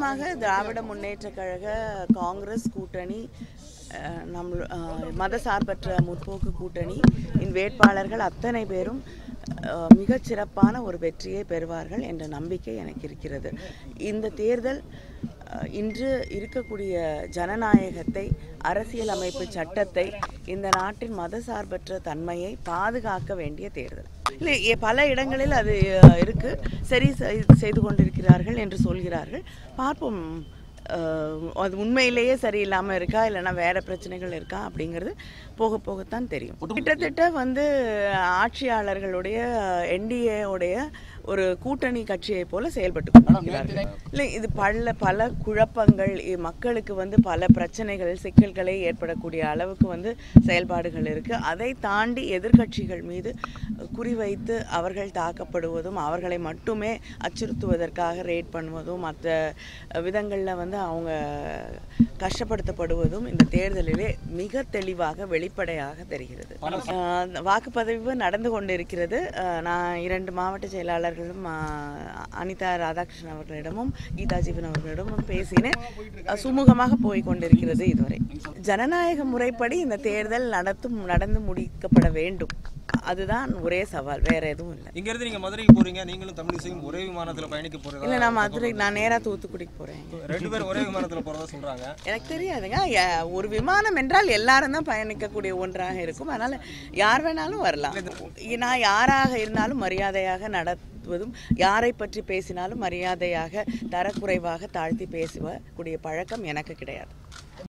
நிச்சயமாக திராவிட முன்னேற்றக் கழக காங்கிரஸ் கூட்டணி மதசார்பற்ற முற்போக்கு கூட்டணி வேட்பாளர்கள் அத்தனை பேரும் மிகச்சிறப்பான ஒரு வெற்றியை பெறுவார்கள் என்ற நம்பிக்கை எனக்கு இருக்கிறது. இந்த தேர்தல் இன்று இருக்கக்கூடிய ஜனநாயகத்தை, அரசியல் அமைப்பு சட்டத்தை, இந்த நாட்டின் மதசார்பற்ற தன்மையை பாதுகாக்க வேண்டிய தேர்தல். இல்லை, பல இடங்களில் அது இருக்கு, சரி செய்து கொண்டிருக்கிறார்கள் என்று சொல்கிறார்கள். பார்ப்போம், அது உண்மையிலேயே சரியில்லாமல் இருக்கா இல்லைன்னா வேறு பிரச்சனைகள் இருக்கா அப்படிங்கிறது போக போகத்தான் தெரியும். கிட்டத்தட்ட ஆட்சியாளர்களுடைய என்டிஏவுடைய ஒரு கூட்டணி கட்சியை போல செயல்பட்டு கொண்டிருக்கிறார்கள். இல்லை, இது பல குழப்பங்கள், மக்களுக்கு பல பிரச்சனைகள், சிக்கல்களை ஏற்படக்கூடிய அளவுக்கு செயல்பாடுகள் இருக்குது. அதை தாண்டி எதிர்கட்சிகள் மீது குறிவைத்து அவர்கள் தாக்கப்படுவதும், அவர்களை மட்டுமே அச்சுறுத்துவதற்காக ரேட் பண்ணுவதும், மற்ற விதங்களில் அவங்க கஷ்டப்படுத்தப்படுவதும் இந்த தேர்தலிலே மிக தெளிவாக வெளிப்படையாக தெரிகிறது. வாக்குப்பதிவு நடந்து கொண்டிருக்கிறது. நான் 2 மாவட்ட செயலாளர்களும் அனிதா ராதாகிருஷ்ணன் அவர்களிடமும் கீதா ஜீவன் அவர்களிடமும் பேசினேன். சுமூகமாக போய் கொண்டிருக்கிறது. இதுவரை ஜனநாயக முறைப்படி இந்த தேர்தல் நடந்து முடிக்கப்பட வேண்டும். அதுதான் ஒரே சவால், வேற எதுவும் இல்லை. இங்க இருந்து நீங்க மதுரைக்கு போறீங்க, நீங்களும் தமிழிசையும் ஒரே விமானத்துல பயணிக்க போறீங்க? இல்ல, நான் நேரா தூத்துக்குடிக்கு போறேன். 2 பேரும் ஒரே விமானத்துல போறதா சொல்றாங்க. எனக்கு தெரியாதுங்க. ஒரு விமானம் என்றால் எல்லாரும் தான் பயணிக்கக்கூடிய ஒன்றாக இருக்கும். அதனால யார் வேணாலும் வரலாம். நான் யாராக இருந்தாலும் மரியாதையாக நடத்துவதும், யாரை பற்றி பேசினாலும் மரியாதையாக தரக்குறைவாக தாழ்த்தி பேசக்கூடிய பழக்கம் எனக்கு கிடையாது.